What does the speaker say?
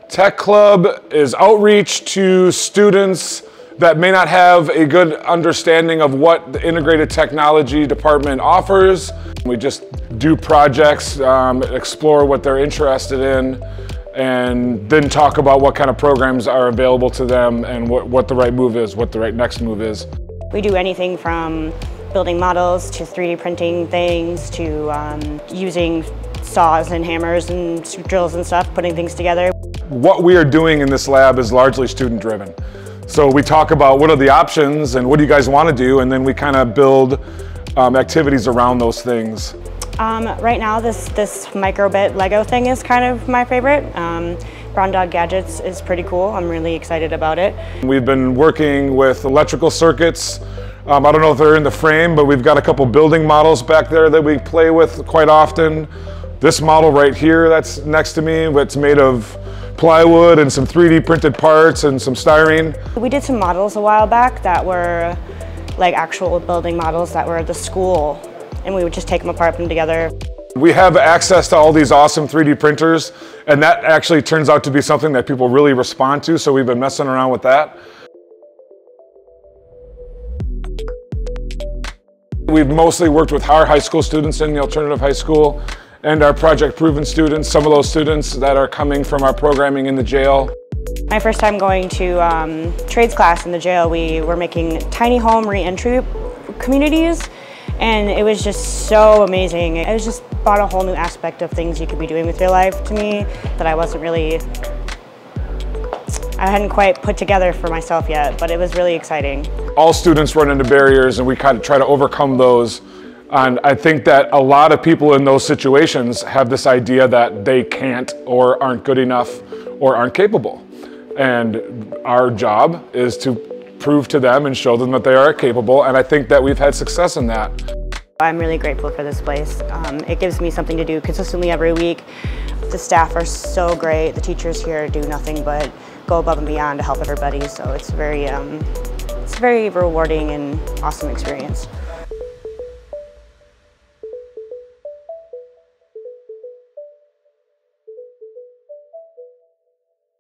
Tech Club is outreach to students that may not have a good understanding of what the integrated technology department offers. We just do projects, explore what they're interested in, and then talk about what kind of programs are available to them and what the right move is, what the right next move is. We do anything from building models to 3D printing things to using saws and hammers and drills and stuff, putting things together. What we are doing in this lab is largely student driven. So we talk about what are the options and what do you guys want to do, and then we kind of build activities around those things. Right now this microbit Lego thing is kind of my favorite. Brown Dog Gadgets is pretty cool. I'm really excited about it. We've been working with electrical circuits. I don't know if they're in the frame, but we've got a couple building models back there that we play with quite often. This model right here that's next to me, it's made of plywood and some 3D printed parts and some styrene. We did some models a while back that were like actual building models that were at the school, and we would just take them apart, put them together. We have access to all these awesome 3D printers, and that actually turns out to be something that people really respond to, so we've been messing around with that. We've mostly worked with our high school students in the alternative high school and our Project Proven students, some of those students that are coming from our programming in the jail. My first time going to trades class in the jail, we were making tiny home re-entry communities, and it was just so amazing. It was just brought a whole new aspect of things you could be doing with your life to me that I hadn't quite put together for myself yet, but it was really exciting. All students run into barriers, and we kind of try to overcome those. And I think that a lot of people in those situations have this idea that they can't or aren't good enough or aren't capable. And our job is to prove to them and show them that they are capable, and I think that we've had success in that. I'm really grateful for this place. It gives me something to do consistently every week. The staff are so great. The teachers here do nothing but go above and beyond to help everybody, so it's very rewarding and awesome experience.